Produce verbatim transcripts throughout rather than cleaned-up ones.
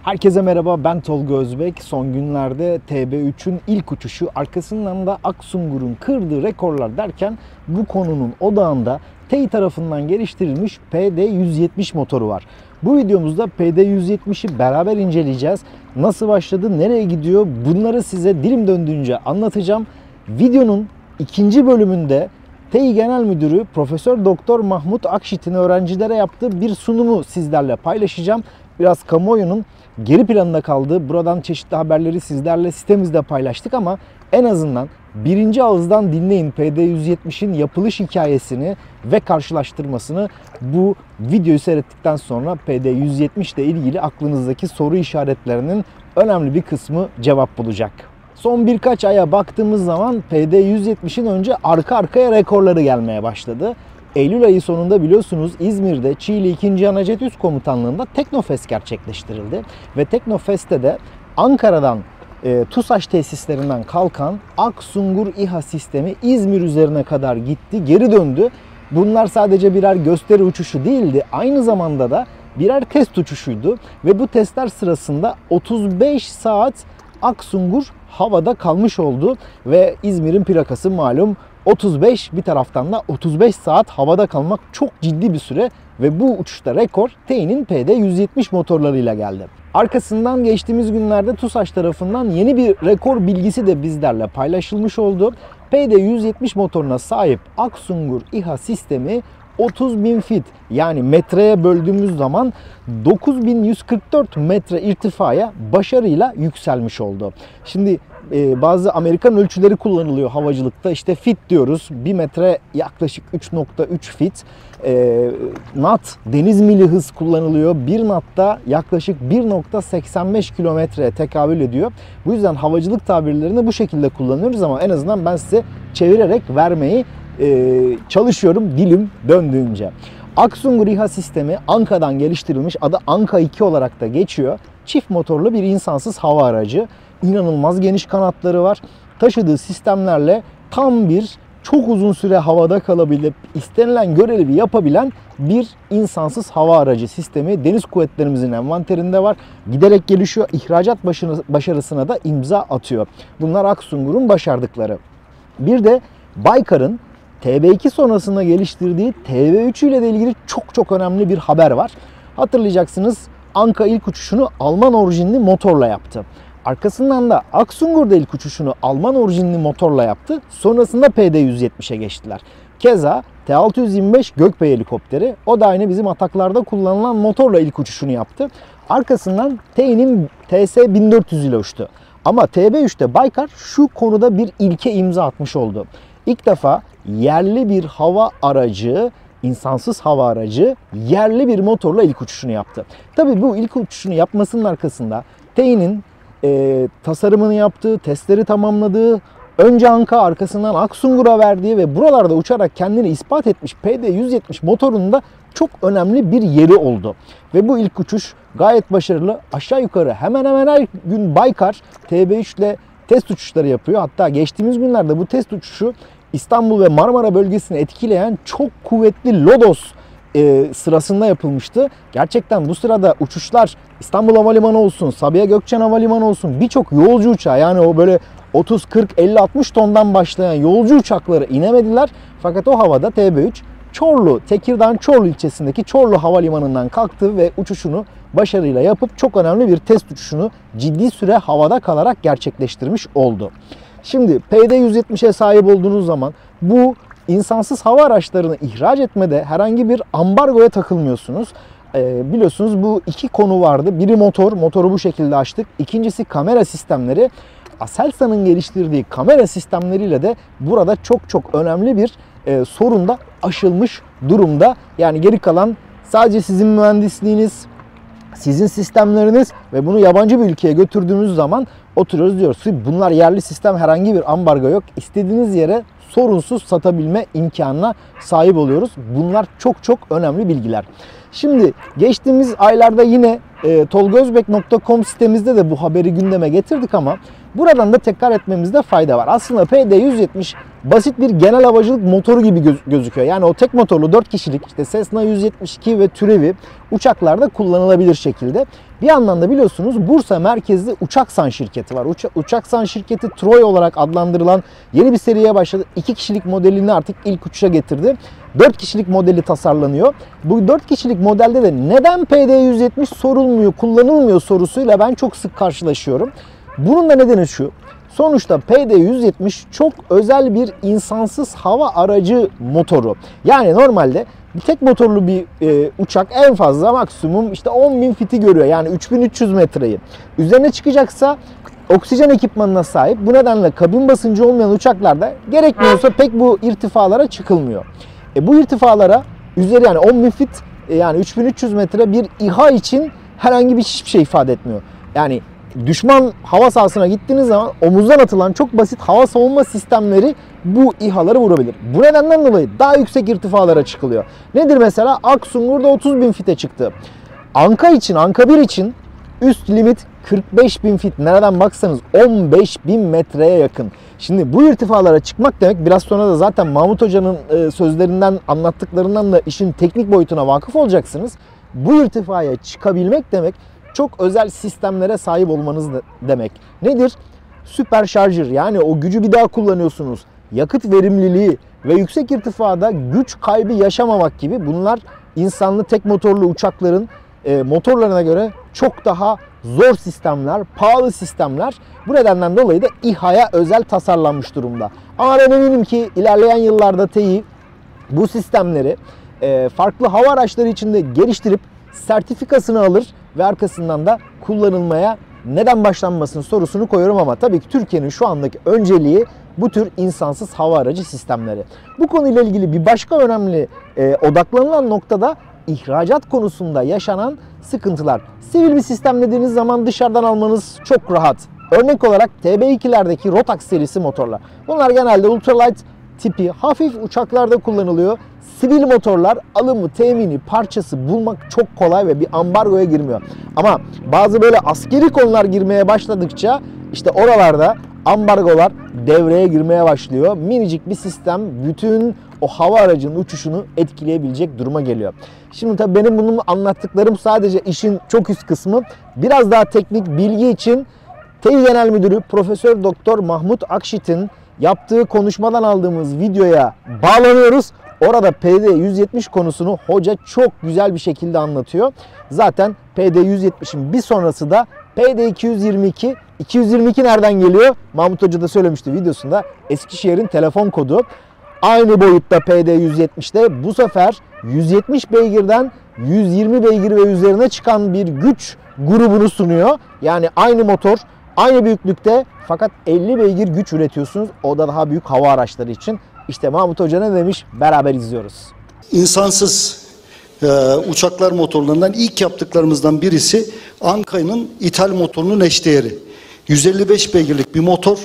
Herkese merhaba, ben Tolga Özbek. Son günlerde T B üçün ilk uçuşu, arkasından da Aksungur'un kırdığı rekorlar derken bu konunun odağında T E İ tarafından geliştirilmiş P D yüz yetmiş motoru var. Bu videomuzda P D yüz yetmişi beraber inceleyeceğiz. Nasıl başladı, nereye gidiyor, bunları size dilim döndüğünce anlatacağım. Videonun ikinci bölümünde T E İ Genel Müdürü Profesör Doktor Mahmut Akşit'in öğrencilere yaptığı bir sunumu sizlerle paylaşacağım. Biraz kamuoyunun geri planında kaldı. Buradan çeşitli haberleri sizlerle sitemizde paylaştık ama en azından birinci ağızdan dinleyin P D yüz yetmişin yapılış hikayesini ve karşılaştırmasını. Bu videoyu seyrettikten sonra P D yüz yetmiş ile ilgili aklınızdaki soru işaretlerinin önemli bir kısmı cevap bulacak. Son birkaç aya baktığımız zaman P D yüz yetmişin önce arka arkaya rekorları gelmeye başladı. Eylül ayı sonunda biliyorsunuz İzmir'de Çiğli ikinci. Anajet Üst Komutanlığı'nda Teknofest gerçekleştirildi. Ve Teknofest'te de Ankara'dan e, TUSAŞ tesislerinden kalkan Aksungur İHA sistemi İzmir üzerine kadar gitti, geri döndü. Bunlar sadece birer gösteri uçuşu değildi, aynı zamanda da birer test uçuşuydu. Ve bu testler sırasında otuz beş saat Aksungur havada kalmış oldu ve İzmir'in plakası malum otuz beş, bir taraftan da otuz beş saat havada kalmak çok ciddi bir süre ve bu uçuşta rekor T E İ'nin P D yüz yetmiş motorlarıyla geldi. Arkasından geçtiğimiz günlerde TUSAŞ tarafından yeni bir rekor bilgisi de bizlerle paylaşılmış oldu. P D yüz yetmiş motoruna sahip Aksungur İHA sistemi otuz bin fit, yani metreye böldüğümüz zaman dokuz bin yüz kırk dört metre irtifaya başarıyla yükselmiş oldu. Şimdi e, bazı Amerikan ölçüleri kullanılıyor havacılıkta. İşte fit diyoruz. bir metre yaklaşık üç nokta üç fit. E, knot, deniz mili hız kullanılıyor. bir knot'ta yaklaşık bir nokta seksen beş kilometreye tekabül ediyor. Bu yüzden havacılık tabirlerini bu şekilde kullanıyoruz ama en azından ben size çevirerek vermeyi Ee, çalışıyorum dilim döndüğünce. Aksungur İHA sistemi Anka'dan geliştirilmiş, adı Anka iki olarak da geçiyor. Çift motorlu bir insansız hava aracı. İnanılmaz geniş kanatları var. Taşıdığı sistemlerle tam bir çok uzun süre havada kalabilip istenilen görevi yapabilen bir insansız hava aracı sistemi Deniz Kuvvetlerimizin envanterinde var. Giderek gelişiyor. İhracat başarısına da imza atıyor. Bunlar Aksungur'un başardıkları. Bir de Baykar'ın T B iki sonrasında geliştirdiği T B üç ile de ilgili çok çok önemli bir haber var. Hatırlayacaksınız, Anka ilk uçuşunu Alman orijinli motorla yaptı. Arkasından da Aksungur da ilk uçuşunu Alman orijinli motorla yaptı. Sonrasında P D yüz yetmişe geçtiler. Keza T altı yüz yirmi beş Gökbey helikopteri, o da aynı bizim ataklarda kullanılan motorla ilk uçuşunu yaptı. Arkasından T E İ'nin T S bin dört yüz ile uçtu. Ama T B üçte Baykar şu konuda bir ilke imza atmış oldu. İlk defa yerli bir hava aracı, insansız hava aracı yerli bir motorla ilk uçuşunu yaptı. Tabii bu ilk uçuşunu yapmasının arkasında T E İ'nin e, tasarımını yaptığı, testleri tamamladığı, önce Anka arkasından Aksungur'a verdiği ve buralarda uçarak kendini ispat etmiş P D yüz yetmiş motorunun da çok önemli bir yeri oldu. Ve bu ilk uçuş gayet başarılı. Aşağı yukarı hemen hemen her gün Baykar T B üç ile test uçuşları yapıyor. Hatta geçtiğimiz günlerde bu test uçuşu İstanbul ve Marmara bölgesini etkileyen çok kuvvetli Lodos e, sırasında yapılmıştı. Gerçekten bu sırada uçuşlar İstanbul Havalimanı olsun, Sabiha Gökçen Havalimanı olsun, birçok yolcu uçağı, yani o böyle otuz, kırk, elli, altmış tondan başlayan yolcu uçakları inemediler. Fakat o havada T B üç Çorlu, Tekirdağ Çorlu ilçesindeki Çorlu Havalimanı'ndan kalktı ve uçuşunu başarıyla yapıp çok önemli bir test uçuşunu ciddi süre havada kalarak gerçekleştirmiş oldu. Şimdi P D yüz yetmişe sahip olduğunuz zaman bu insansız hava araçlarını ihraç etmede herhangi bir ambargoya takılmıyorsunuz. Ee, biliyorsunuz bu iki konu vardı. Biri motor, motoru bu şekilde açtık. İkincisi kamera sistemleri. Aselsan'ın geliştirdiği kamera sistemleriyle de burada çok çok önemli bir e, sorun da aşılmış durumda. Yani geri kalan sadece sizin mühendisliğiniz, sizin sistemleriniz ve bunu yabancı bir ülkeye götürdüğünüz zaman oturuyoruz diyoruz ki bunlar yerli sistem, herhangi bir ambargo yok. İstediğiniz yere sorunsuz satabilme imkanına sahip oluyoruz. Bunlar çok çok önemli bilgiler. Şimdi geçtiğimiz aylarda yine e, tolgaözbek nokta com sitemizde de bu haberi gündeme getirdik ama buradan da tekrar etmemizde fayda var. Aslında P D yüz yetmiş basit bir genel havacılık motoru gibi göz gözüküyor. Yani o tek motorlu dört kişilik işte Cessna yüz yetmiş iki ve türevi uçaklarda kullanılabilir şekilde. Bir yandan da biliyorsunuz Bursa merkezli Uçaksan şirketi var. Uça Uçaksan şirketi Troy olarak adlandırılan yeni bir seriye başladı. iki kişilik modelini artık ilk uçuşa getirdi. dört kişilik modeli tasarlanıyor. Bu dört kişilik modelde de neden P D yüz yetmiş sorulmuyor, kullanılmıyor sorusuyla ben çok sık karşılaşıyorum. Bunun da nedeni şu. Sonuçta P D yüz yetmiş çok özel bir insansız hava aracı motoru. Yani normalde bir tek motorlu bir e, uçak en fazla maksimum işte on bin fiti görüyor. Yani üç bin üç yüz metreyi. Üzerine çıkacaksa oksijen ekipmanına sahip. Bu nedenle kabin basıncı olmayan uçaklarda gerekmiyorsa pek bu irtifalara çıkılmıyor. E, bu irtifalara üzeri yani on bin fit yani üç bin üç yüz metre bir İHA için herhangi bir hiçbir şey ifade etmiyor. Yani düşman hava sahasına gittiğiniz zaman omuzdan atılan çok basit hava savunma sistemleri bu İHA'ları vurabilir. Bu nedenden dolayı daha yüksek irtifalara çıkılıyor. Nedir mesela? Aksungur'da otuz bin fite çıktı. Anka için, Anka bir için üst limit kırk beş bin fit. Nereden baksanız on beş bin metreye yakın. Şimdi bu irtifalara çıkmak demek, biraz sonra da zaten Mahmut Hoca'nın sözlerinden, anlattıklarından da işin teknik boyutuna vakıf olacaksınız. Bu irtifaya çıkabilmek demek çok özel sistemlere sahip olmanız demek. Nedir? Süper şarjör, yani o gücü bir daha kullanıyorsunuz. Yakıt verimliliği ve yüksek irtifada güç kaybı yaşamamak gibi bunlar insanlı tek motorlu uçakların e, motorlarına göre çok daha zor sistemler, pahalı sistemler. Bu nedenden dolayı da İHA'ya özel tasarlanmış durumda. Ama ben eminim ki ilerleyen yıllarda T İ bu sistemleri e, farklı hava araçları içinde geliştirip sertifikasını alır ve arkasından da kullanılmaya neden başlanmasın sorusunu koyuyorum, ama tabii ki Türkiye'nin şu andaki önceliği bu tür insansız hava aracı sistemleri. Bu konuyla ilgili bir başka önemli e, odaklanılan noktada ihracat konusunda yaşanan sıkıntılar. Sivil bir sistem dediğiniz zaman dışarıdan almanız çok rahat. Örnek olarak T B ikilerdeki Rotax serisi motorlar. Bunlar genelde ultralight tipi hafif uçaklarda kullanılıyor. Sivil motorlar alımı, temini, parçası bulmak çok kolay ve bir ambargoya girmiyor. Ama bazı böyle askeri konular girmeye başladıkça işte oralarda ambargolar devreye girmeye başlıyor. Minicik bir sistem bütün o hava aracının uçuşunu etkileyebilecek duruma geliyor. Şimdi tabii benim bunu anlattıklarım sadece işin çok üst kısmı. Biraz daha teknik bilgi için T İ Genel Müdürü Profesör Doktor Mahmut Akşit'in yaptığı konuşmadan aldığımız videoya bağlanıyoruz. Orada P D yüz yetmiş konusunu hoca çok güzel bir şekilde anlatıyor. Zaten P D yüz yetmişin bir sonrası da P D iki yüz yirmi iki. iki yüz yirmi iki nereden geliyor? Mahmut Hoca da söylemişti videosunda. Eskişehir'in telefon kodu. Aynı boyutta P D yüz yetmişte bu sefer yüz yetmiş beygirden yüz yirmi beygir ve üzerine çıkan bir güç grubunu sunuyor. Yani aynı motor, aynı büyüklükte fakat elli beygir güç üretiyorsunuz. O da daha büyük hava araçları için. İşte Mahmut Hoca ne demiş? Beraber izliyoruz. İnsansız e, uçaklar motorlarından ilk yaptıklarımızdan birisi Anka'nın ithal motorunun eşdeğeri. yüz elli beş beygirlik bir motor.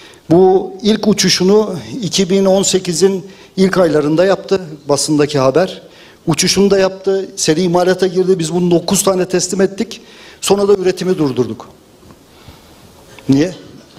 Bu ilk uçuşunu iki bin on sekizin ilk aylarında yaptı, basındaki haber. Uçuşunu da yaptı, seri imalata girdi. Biz bunu dokuz tane teslim ettik. Sonra da üretimi durdurduk. Niye?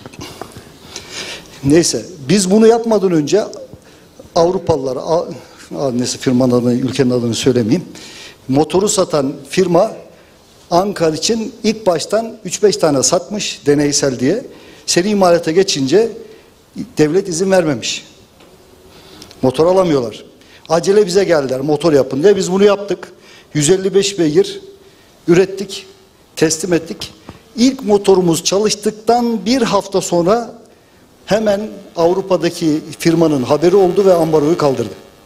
Neyse, biz bunu yapmadan önce Avrupalılar, neyse firmanın adını, ülkenin adını söylemeyeyim. Motoru satan firma Ankara için ilk baştan üç beş tane satmış deneysel diye. Seri imalata geçince devlet izin vermemiş. Motor alamıyorlar. Acele bize geldiler motor yapın diye. Biz bunu yaptık. yüz elli beş beygir ürettik, teslim ettik. İlk motorumuz çalıştıktan bir hafta sonra hemen Avrupa'daki firmanın haberi oldu ve ambargoyu kaldırdı.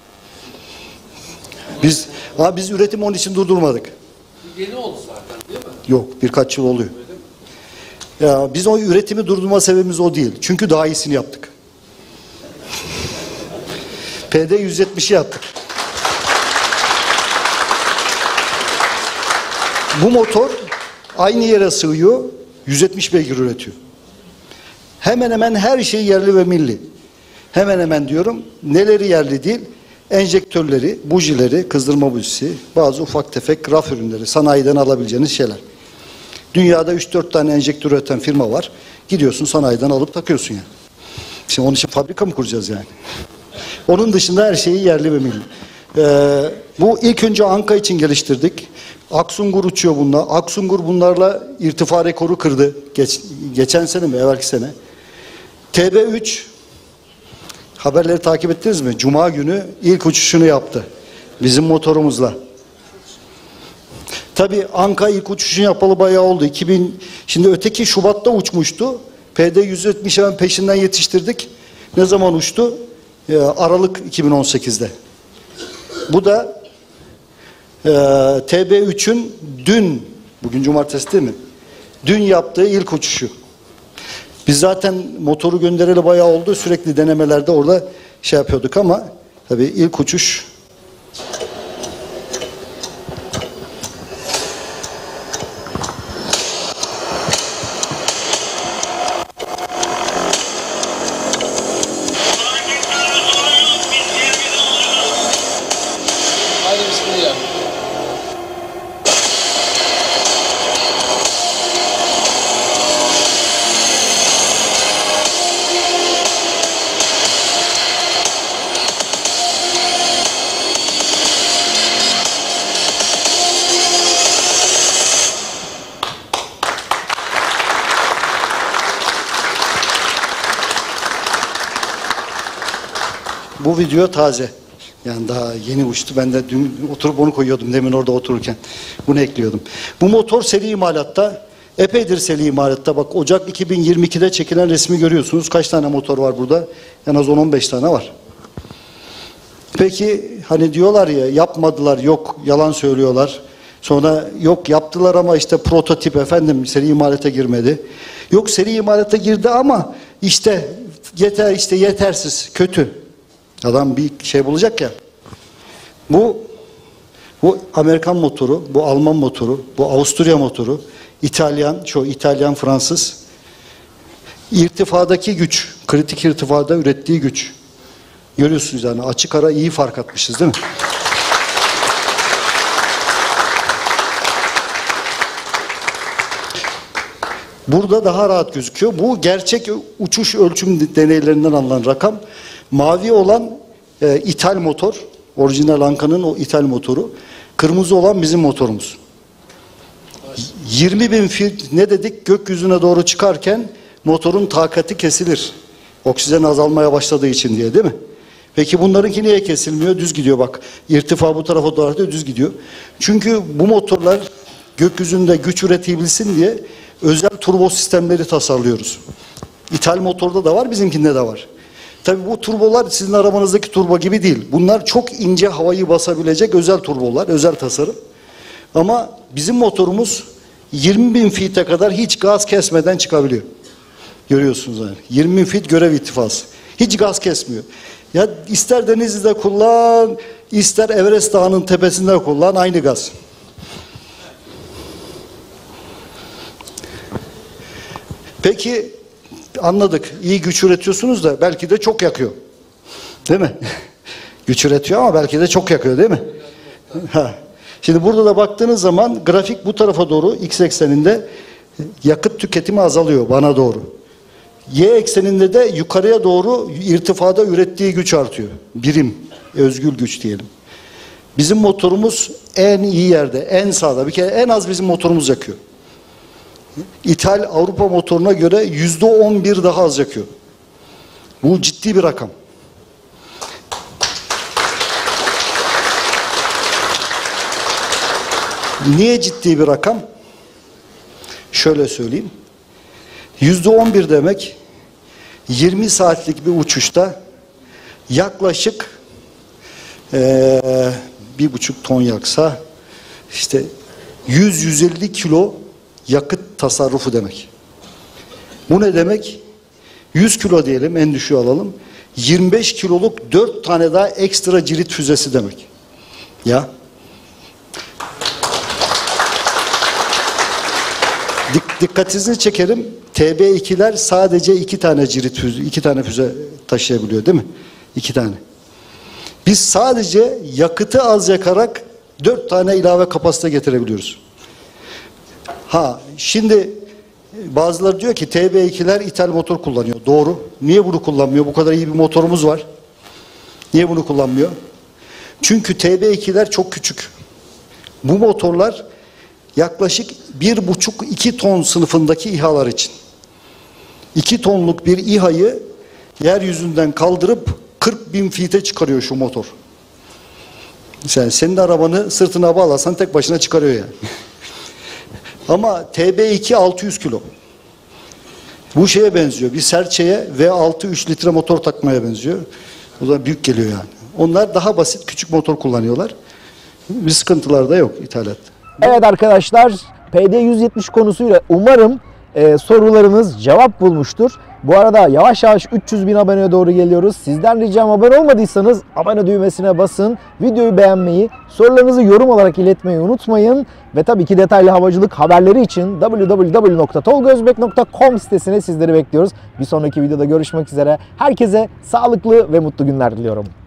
Biz ha, biz üretimi onun için durdurmadık. Yeni oldu zaten değil mi? Yok, birkaç yıl oluyor. Ya biz o üretimi durdurma sebebimiz o değil. Çünkü daha iyisini yaptık. P D yüz yetmişi yaptık. Bu motor aynı yere sığıyor, yüz yetmiş beygir üretiyor. Hemen hemen her şey yerli ve milli. Hemen hemen diyorum, neleri yerli değil? Enjektörleri, bujileri, kızdırma bujisi, bazı ufak tefek raf ürünleri, sanayiden alabileceğiniz şeyler. Dünyada üç dört tane enjektör üreten firma var. Gidiyorsun sanayiden alıp takıyorsun ya. Yani. Şimdi onun için fabrika mı kuracağız yani? Onun dışında her şeyi yerli ve milli. Ee, bu ilk önce Anka için geliştirdik. Aksungur uçuyor bununla. Aksungur bunlarla irtifa rekoru kırdı. Geç, geçen sene mi? Evvelki sene. T B üç haberleri takip ettiniz mi? Cuma günü ilk uçuşunu yaptı. Bizim motorumuzla. Tabii Anka ilk uçuşunu yapalı bayağı oldu. iki bin Şimdi öteki Şubat'ta uçmuştu. P D yüz yetmiş hemen peşinden yetiştirdik. Ne zaman uçtu? Ee, Aralık iki bin on sekizde. Bu da e, T B üçün dün, bugün cumartesi değil mi? Dün yaptığı ilk uçuşu. Biz zaten motoru göndereli bayağı oldu. Sürekli denemelerde orada şey yapıyorduk ama tabii ilk uçuş. Hadi bismillah. Bu video taze. Yani daha yeni uçtu. Ben de dün oturup onu koyuyordum demin orada otururken. Bunu ekliyordum. Bu motor seri imalatta. Epeydir seri imalatta. Bak Ocak iki bin yirmi ikide çekilen resmi görüyorsunuz. Kaç tane motor var burada? En az on on beş tane var. Peki hani diyorlar ya yapmadılar, yok yalan söylüyorlar. Sonra yok yaptılar ama işte prototip efendim seri imalata girmedi. Yok seri imalata girdi ama işte yeter işte yetersiz, kötü. Adam bir şey bulacak ya. Bu bu Amerikan motoru, bu Alman motoru, bu Avusturya motoru, İtalyan, şu İtalyan Fransız. İrtifadaki güç, kritik irtifada ürettiği güç. Görüyorsunuz yani açık ara iyi fark atmışız değil mi? Burada daha rahat gözüküyor. Bu gerçek uçuş ölçüm deneylerinden alınan rakam. Mavi olan e, ithal motor. Orijinal Anka'nın o ithal motoru. Kırmızı olan bizim motorumuz. yirmi bin fit ne dedik? Gökyüzüne doğru çıkarken motorun takati kesilir. Oksijen azalmaya başladığı için diye değil mi? Peki bunlarınki niye kesilmiyor? Düz gidiyor bak. İrtifa bu tarafa doğru da düz gidiyor. Çünkü bu motorlar gökyüzünde güç üretebilsin diye özel turbo sistemleri tasarlıyoruz. İthal motorda da var, bizimkinde de var. Tabii bu turbolar sizin arabanızdaki turbo gibi değil. Bunlar çok ince havayı basabilecek özel turbolar, özel tasarım. Ama bizim motorumuz yirmi bin fite kadar hiç gaz kesmeden çıkabiliyor. Görüyorsunuz yani. yirmi bin fit görev irtifası. Hiç gaz kesmiyor. Ya ister Denizli'de kullan, ister Everest Dağı'nın tepesinde kullan, aynı gaz. Peki anladık. İyi güç üretiyorsunuz da belki de çok yakıyor. Değil mi? Güç üretiyor ama belki de çok yakıyor değil mi? Ha. Şimdi burada da baktığınız zaman grafik bu tarafa doğru x ekseninde yakıt tüketimi azalıyor bana doğru. Y ekseninde de yukarıya doğru irtifada ürettiği güç artıyor. Birim, özgül güç diyelim. Bizim motorumuz en iyi yerde, en sağda. Bir kere en az bizim motorumuz yakıyor. İthal Avrupa motoruna göre yüzde on bir daha az yakıyor. Bu ciddi bir rakam. Niye ciddi bir rakam? Şöyle söyleyeyim. Yüzde on bir demek yirmi saatlik bir uçuşta yaklaşık ee, bir buçuk ton yaksa işte yüz yüz elli kilo yakıt tasarrufu demek. Bu ne demek? yüz kilo diyelim, en düşüğü alalım. yirmi beş kiloluk dört tane daha ekstra cirit füzesi demek. Ya. Dik dikkatinizi çekerim. T B ikiler sadece iki tane cirit füze, iki tane füze taşıyabiliyor değil mi? İki tane. Biz sadece yakıtı az yakarak dört tane ilave kapasite getirebiliyoruz. Ha, şimdi bazıları diyor ki T B ikiler ithal motor kullanıyor. Doğru. Niye bunu kullanmıyor? Bu kadar iyi bir motorumuz var. Niye bunu kullanmıyor? Çünkü T B ikiler çok küçük. Bu motorlar yaklaşık bir buçuk iki ton sınıfındaki İHA'lar için. iki tonluk bir İHA'yı yeryüzünden kaldırıp kırk bin fite çıkarıyor şu motor. Yani senin arabanı sırtına bağlasan tek başına çıkarıyor yani. Ama T B iki altı yüz kilo. Bu şeye benziyor. Bir serçeye V altı üç litre motor takmaya benziyor. O da büyük geliyor yani. Onlar daha basit küçük motor kullanıyorlar. Bir sıkıntılar da yok ithalatta. Evet arkadaşlar, P D yüz yetmiş konusuyla umarım e, sorularınız cevap bulmuştur. Bu arada yavaş yavaş üç yüz bin aboneye doğru geliyoruz. Sizden ricam, abone olmadıysanız abone düğmesine basın. Videoyu beğenmeyi, sorularınızı yorum olarak iletmeyi unutmayın. Ve tabii ki detaylı havacılık haberleri için w w w nokta tolgozbek nokta com sitesine sizleri bekliyoruz. Bir sonraki videoda görüşmek üzere. Herkese sağlıklı ve mutlu günler diliyorum.